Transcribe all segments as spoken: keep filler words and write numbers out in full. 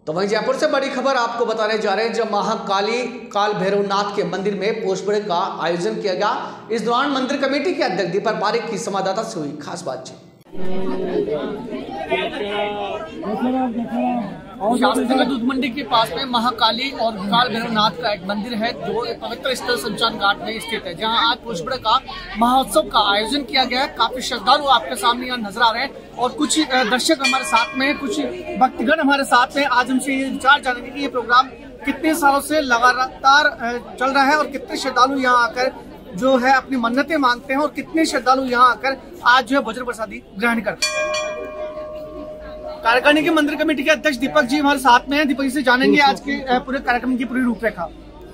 तो वहीं जयपुर से बड़ी खबर आपको बताने जा रहे हैं, जब महाकाली काल भैरवनाथ के मंदिर में पोषबड़े का आयोजन किया गया। इस दौरान मंदिर कमेटी के अध्यक्ष दीपक पारेख की संवाददाता से हुई खास बातचीत। शास्त्री दूध मंडी के पास में महाकाली और काल भैरवनाथ का एक मंदिर है जो एक पवित्र स्थल शमशान घाट में स्थित है, जहां आज पोषबड़े का महोत्सव का आयोजन किया गया है। काफी श्रद्धालु आपके सामने यहाँ नजर आ रहे हैं और कुछ दर्शक हमारे साथ में, कुछ भक्तगण हमारे साथ में। आज हमसे ये विचार जानेंगे कि ये प्रोग्राम कितने सालों से लगातार चल रहा है और कितने श्रद्धालु यहाँ आकर जो है अपनी मन्नतें मांगते हैं और कितने श्रद्धालु यहाँ आकर आज जो है भोजन प्रसादी ग्रहण करते हैं। कार्यकारिणी के मंदिर कमेटी के अध्यक्ष दीपक जी हमारे साथ में हैं। दीपक जी से जानेंगे आज के पूरे कार्यक्रम की पूरी रूपरेखा।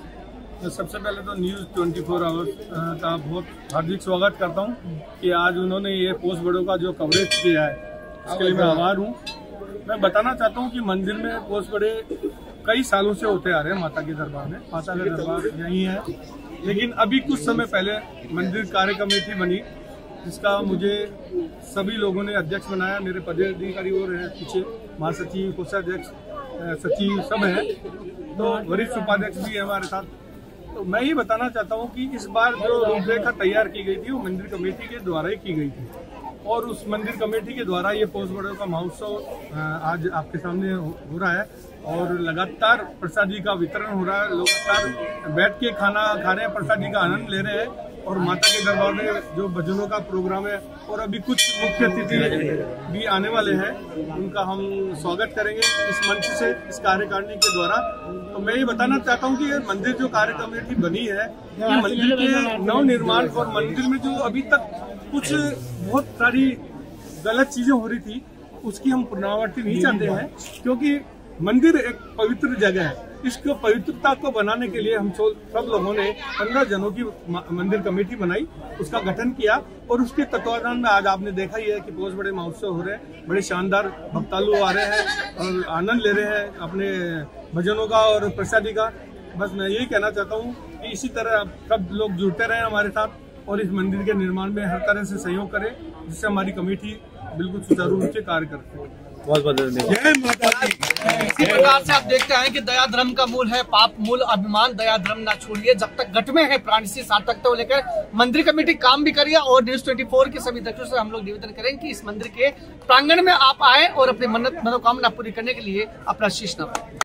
सबसे पहले तो न्यूज ट्वेंटी फोर आवर्स का बहुत हार्दिक स्वागत करता हूं कि आज उन्होंने ये पोषबड़ों का जो कवरेज किया है, इसके लिए मैं आभार हूं। मैं बताना चाहता हूं कि मंदिर में पोषबड़े कई सालों से होते आ रहे हैं माता के दरबार में। माता का दरबार यही है, लेकिन अभी कुछ समय पहले मंदिर कार्य कमेटी बनी, जिसका मुझे सभी लोगों ने अध्यक्ष बनाया। मेरे पदाधिकारी और हैं पीछे, महासचिव, कोषाध्यक्ष, सचिव सब हैं, तो वरिष्ठ उपाध्यक्ष भी है हमारे साथ। तो मैं ये बताना चाहता हूँ कि इस बार जो रूपरेखा तैयार की गई थी वो मंदिर कमेटी के द्वारा ही की गई थी और उस मंदिर कमेटी के द्वारा ये पोषबड़ों का महोत्सव आज आपके सामने हो रहा है और लगातार प्रसादी का वितरण हो रहा है। लगातार बैठ के खाना खा रहे हैं, प्रसादी का आनंद ले रहे हैं और माता के दरबार में जो भजनों का प्रोग्राम है और अभी कुछ मुख्य अतिथि भी आने वाले हैं, उनका हम स्वागत करेंगे इस मंच से, इस कार्यकारिणी के द्वारा। तो मैं ये बताना चाहता हूँ कि ये मंदिर जो कार्य कमेटी बनी है, ये मंदिर के नव निर्माण और मंदिर में जो अभी तक कुछ बहुत सारी गलत चीजें हो रही थी, उसकी हम पुनरावृत्ति नहीं चाहते हैं, क्योंकि मंदिर एक पवित्र जगह है। इसको पवित्रता को बनाने के लिए हम सब लोगों ने पंद्रह जनों की मंदिर कमेटी बनाई, उसका गठन किया और उसके तत्वाधान में आज आपने देखा ही है कि बहुत बड़े महोत्सव हो रहे हैं। बड़े शानदार भक्तालु आ रहे हैं और आनंद ले रहे हैं अपने भजनों का और प्रसादी का। बस मैं यही कहना चाहता हूँ कि इसी तरह सब लोग जुड़ते रहे हमारे साथ और इस मंदिर के निर्माण में हर तरह से सहयोग करें, जिससे हमारी कमेटी बिल्कुल सुचारू रूप से कार्य करती है। बहुत बहुत धन्यवाद। इसी प्रकार से आप देखते हैं कि दया धर्म का मूल है, पाप मूल अभिमान, दया धर्म ना छोड़िए, जब तक घट में है प्राण इसी सार्थकता को लेकर मंदिर कमेटी काम भी करिए। और न्यूज ट्वेंटी फोर के सभी दर्शकों से हम लोग निवेदन करेंगे कि इस मंदिर के प्रांगण में आप आए और अपनी मन्नत मनोकामना पूरी करने के लिए अपना शीश नवाएं।